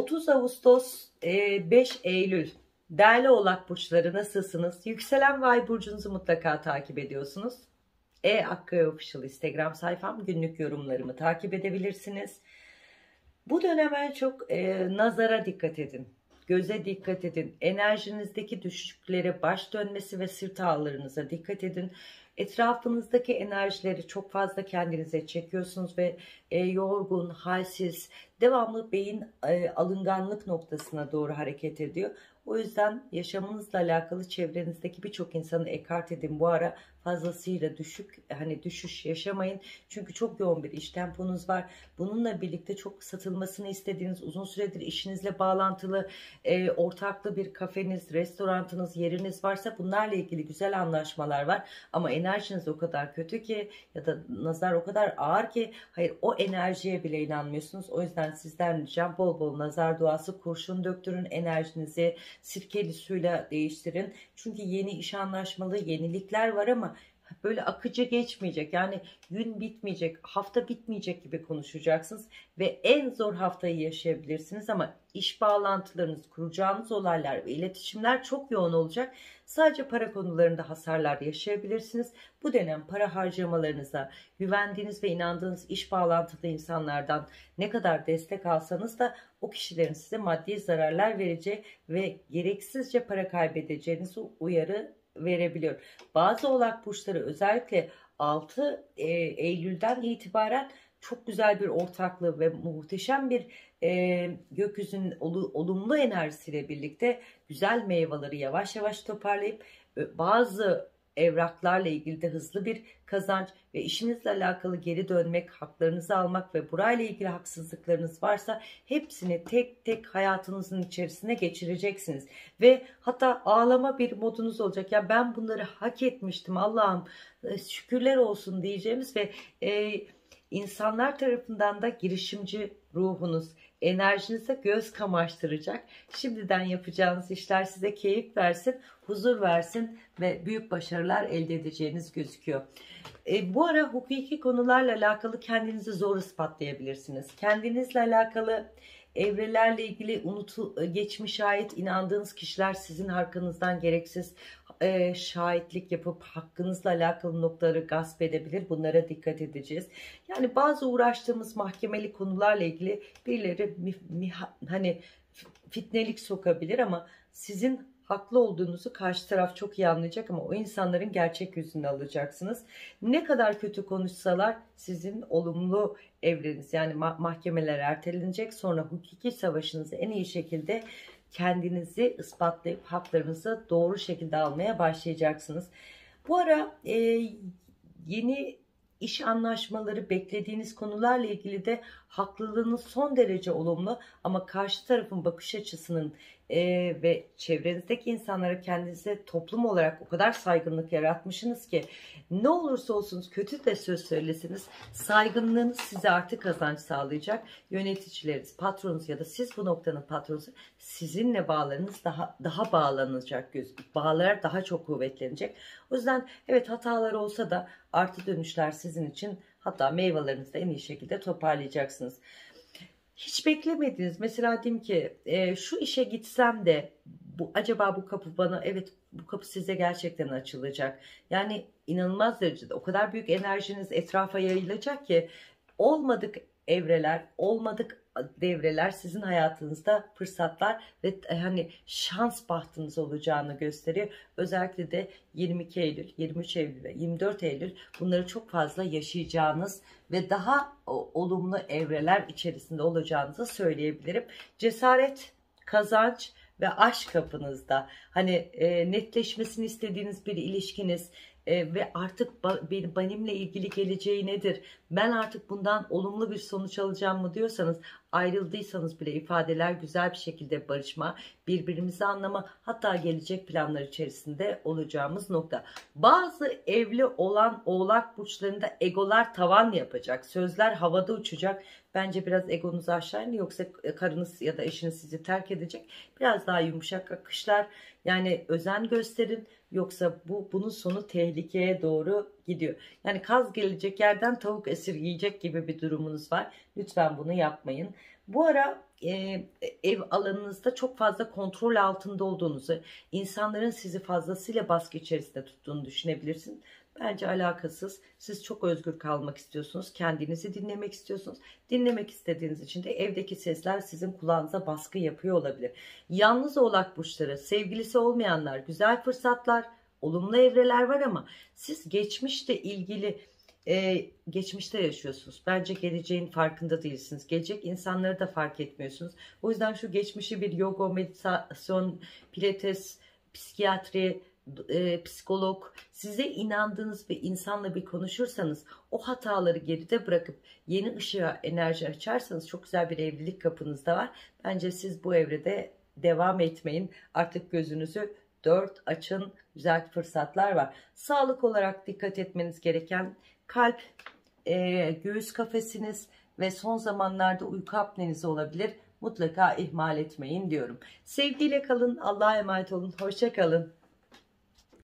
30 Ağustos 5 Eylül. Değerli Oğlak Burçları, nasılsınız? Yükselen ve ay burcunuzu mutlaka takip ediyorsunuz. Akkaya Official Instagram sayfam, günlük yorumlarımı takip edebilirsiniz. Bu dönem en çok nazara dikkat edin. Göze dikkat edin. Enerjinizdeki düşüklere, baş dönmesi ve sırt ağrılarınıza dikkat edin. Etrafınızdaki enerjileri çok fazla kendinize çekiyorsunuz ve yorgun, halsiz, devamlı beyin alınganlık noktasına doğru hareket ediyor. O yüzden yaşamınızla alakalı çevrenizdeki birçok insanı ekart edin. Bu ara fazlasıyla düşüş yaşamayın. Çünkü çok yoğun bir iş temponuz var. Bununla birlikte çok satılmasını istediğiniz, uzun süredir işinizle bağlantılı ortaklı bir kafeniz, restoranınız, yeriniz varsa bunlarla ilgili güzel anlaşmalar var. Ama enerjiniz o kadar kötü ki ya da nazar o kadar ağır ki hayır, o enerjiye bile inanmıyorsunuz. O yüzden sizden ricam bol bol nazar duası, kurşun döktürün, enerjinizi sirkeli suyla değiştirin. Çünkü yeni iş anlaşmalı yenilikler var ama böyle akıcı geçmeyecek. Yani gün bitmeyecek, hafta bitmeyecek gibi konuşacaksınız ve en zor haftayı yaşayabilirsiniz ama iş bağlantılarınız, kuracağınız olaylar ve iletişimler çok yoğun olacak. Sadece para konularında hasarlar yaşayabilirsiniz. Bu dönem para harcamalarınıza, güvendiğiniz ve inandığınız iş bağlantılı insanlardan ne kadar destek alsanız da o kişilerin size maddi zararlar vereceği ve gereksizce para kaybedeceğinizi uyarı verebiliyor. Bazı Oğlak burçları özellikle 6 Eylül'den itibaren çok güzel bir ortaklığı ve muhteşem bir gökyüzünün olumlu enerjisiyle birlikte güzel meyveleri yavaş yavaş toparlayıp bazı evraklarla ilgili de hızlı bir kazanç ve işinizle alakalı geri dönmek, haklarınızı almak ve burayla ilgili haksızlıklarınız varsa hepsini tek tek hayatınızın içerisine geçireceksiniz. Ve hatta ağlama bir modunuz olacak. Ya ben bunları hak etmiştim, Allah'ım şükürler olsun diyeceğimiz ve insanlar tarafından da girişimci ruhunuz, enerjinize göz kamaştıracak. Şimdiden yapacağınız işler size keyif versin, huzur versin ve büyük başarılar elde edeceğiniz gözüküyor. Bu ara hukuki konularla alakalı kendinizi zor ispatlayabilirsiniz. Kendinizle alakalı evrelerle ilgili geçmişe ait inandığınız kişiler sizin arkanızdan gereksiz şahitlik yapıp hakkınızla alakalı noktaları gasp edebilir. Bunlara dikkat edeceğiz. Yani bazı uğraştığımız mahkemeli konularla ilgili birileri hani fitnelik sokabilir ama sizin haklı olduğunuzu karşı taraf çok iyi anlayacak ama o insanların gerçek yüzünü alacaksınız. Ne kadar kötü konuşsalar sizin olumlu evreniz, yani mahkemeler ertelenecek, sonra hukuki savaşınızı en iyi şekilde kendinizi ispatlayıp haklarınızı doğru şekilde almaya başlayacaksınız. Bu ara yeni iş anlaşmaları, beklediğiniz konularla ilgili de haklılığınız son derece olumlu ama karşı tarafın bakış açısının ve çevrenizdeki insanlara kendinize toplum olarak o kadar saygınlık yaratmışsınız ki ne olursa olsun kötü de söz söylesiniz, saygınlığınız size artık kazanç sağlayacak. Yöneticileriniz, patronunuz ya da siz bu noktanın patronusu, sizinle bağlarınız daha bağlanacak, bağlar daha çok kuvvetlenecek. O yüzden evet, hatalar olsa da artı dönüşler sizin için, hatta meyvelerinizi de en iyi şekilde toparlayacaksınız. Hiç beklemediniz. Mesela diyeyim ki şu işe gitsem de acaba bu kapı bana, evet bu kapı size gerçekten açılacak. Yani inanılmaz derecede o kadar büyük enerjiniz etrafa yayılacak ki olmadık evreler, olmadık devreler sizin hayatınızda fırsatlar ve hani şans bahtınız olacağını gösteriyor. Özellikle de 22 Eylül, 23 Eylül ve 24 Eylül bunları çok fazla yaşayacağınız ve daha olumlu evreler içerisinde olacağınızı söyleyebilirim. Cesaret, kazanç ve aşk kapınızda. Hani netleşmesini istediğiniz bir ilişkiniz ve artık benimle ilgili geleceği nedir? Ben artık bundan olumlu bir sonuç alacağım mı diyorsanız, ayrıldıysanız bile ifadeler güzel bir şekilde barışma, birbirimizi anlama, hatta gelecek planlar içerisinde olacağımız nokta. Bazı evli olan Oğlak burçlarında egolar tavan yapacak, sözler havada uçacak. Bence biraz egonuzu aşağı inin, yoksa karınız ya da eşiniz sizi terk edecek. Biraz daha yumuşak akışlar, yani özen gösterin, yoksa bunun sonu tehlikeye doğru gidiyor. Yani kaz gelecek yerden tavuk esirgeyecek gibi bir durumunuz var. Lütfen bunu yapmayın. Bu ara ev alanınızda çok fazla kontrol altında olduğunuzu, insanların sizi fazlasıyla baskı içerisinde tuttuğunu düşünebilirsiniz. Bence alakasız. Siz çok özgür kalmak istiyorsunuz. Kendinizi dinlemek istiyorsunuz. Dinlemek istediğiniz için de evdeki sesler sizin kulağınıza baskı yapıyor olabilir. Yalnız oğlak burçları, sevgilisi olmayanlar, güzel fırsatlar, olumlu evreler var ama siz geçmişle ilgili geçmişte yaşıyorsunuz. Bence geleceğin farkında değilsiniz. Gelecek insanları da fark etmiyorsunuz. O yüzden şu geçmişi bir yoga, meditasyon, pilates, psikiyatri, psikolog, size inandığınız bir insanla bir konuşursanız, o hataları geride bırakıp yeni ışığa enerji açarsanız çok güzel bir evlilik kapınızda var. Bence siz bu evrede devam etmeyin. Artık gözünüzü dört açın. Güzel fırsatlar var. Sağlık olarak dikkat etmeniz gereken kalp, göğüs kafesiniz ve son zamanlarda uyku apneniz olabilir. Mutlaka ihmal etmeyin diyorum. Sevgiyle kalın. Allah'a emanet olun. Hoşça kalın.